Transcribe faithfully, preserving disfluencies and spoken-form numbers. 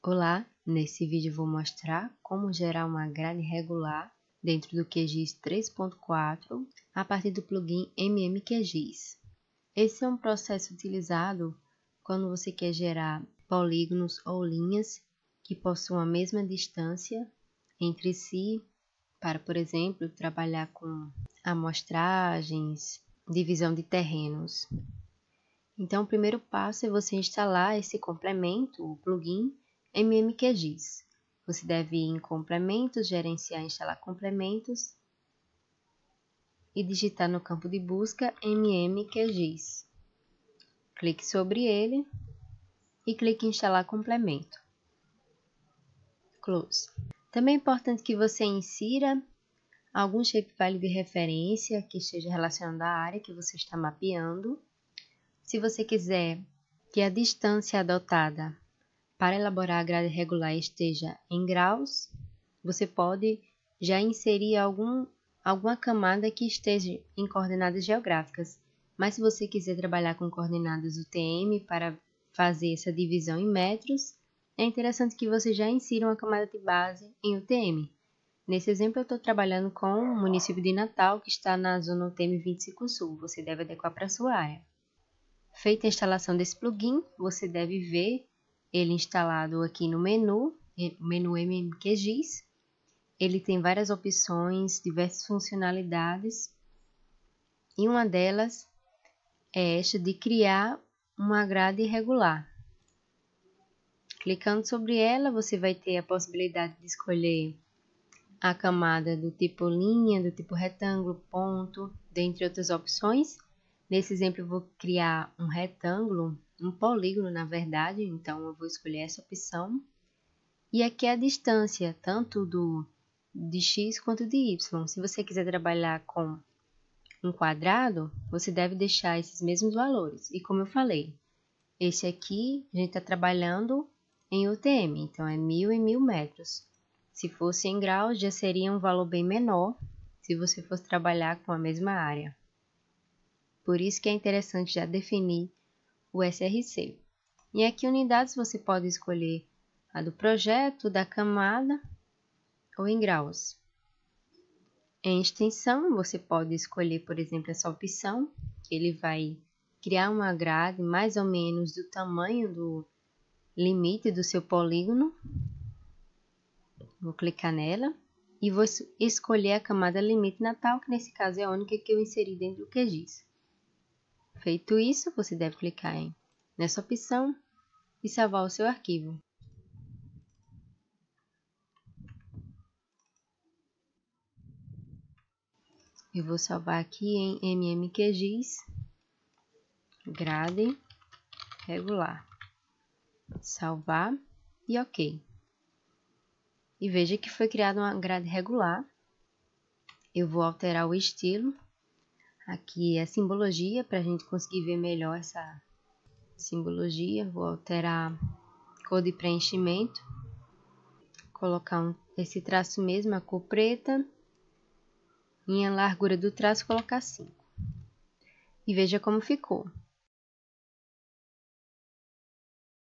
Olá, nesse vídeo eu vou mostrar como gerar uma grade regular dentro do Q G I S três ponto quatro a partir do plugin M M Q G I S. Esse é um processo utilizado quando você quer gerar polígonos ou linhas que possuam a mesma distância entre si, para, por exemplo, trabalhar com amostragens, divisão de terrenos. Então, o primeiro passo é você instalar esse complemento, o plugin M M Q G I S. Você deve ir em complementos, gerenciar e instalar complementos e digitar no campo de busca M M Q G I S. Clique sobre ele e clique em instalar complemento. Close. Também é importante que você insira algum shapefile de referência que esteja relacionado à área que você está mapeando. Se você quiser que a distância adotada para elaborar a grade regular esteja em graus, você pode já inserir algum, alguma camada que esteja em coordenadas geográficas. Mas se você quiser trabalhar com coordenadas U T M para fazer essa divisão em metros, é interessante que você já insira uma camada de base em U T M. Nesse exemplo, eu estou trabalhando com o município de Natal, que está na zona U T M vinte e cinco Sul. Você deve adequar para a sua área. Feita a instalação desse plugin, você deve ver ele instalado aqui no menu, menu M M Q G I S. Ele tem várias opções, diversas funcionalidades, e uma delas é esta de criar uma grade regular. Clicando sobre ela, você vai ter a possibilidade de escolher a camada do tipo linha, do tipo retângulo, ponto, dentre outras opções. Nesse exemplo, eu vou criar um retângulo, um polígono, na verdade, então eu vou escolher essa opção. E aqui é a distância, tanto do, de X quanto de Y. Se você quiser trabalhar com um quadrado, você deve deixar esses mesmos valores. E como eu falei, esse aqui a gente está trabalhando em U T M, então é mil em mil metros. Se fosse em graus, já seria um valor bem menor, se você fosse trabalhar com a mesma área. Por isso que é interessante já definir o S R C. E aqui unidades você pode escolher a do projeto, da camada ou em graus. Em extensão, você pode escolher, por exemplo, essa opção, que ele vai criar uma grade mais ou menos do tamanho do limite do seu polígono. Vou clicar nela e vou escolher a camada limite natal, que nesse caso é a única que eu inseri dentro do Q G I S. Feito isso, você deve clicar em, nessa opção e salvar o seu arquivo. Eu vou salvar aqui em M M Q G I S, grade regular. Salvar e OK. E veja que foi criada uma grade regular. Eu vou alterar o estilo. Aqui é a simbologia, para a gente conseguir ver melhor essa simbologia. Vou alterar a cor de preenchimento. Colocar um, esse traço mesmo, a cor preta. E a largura do traço, colocar cinco. E veja como ficou.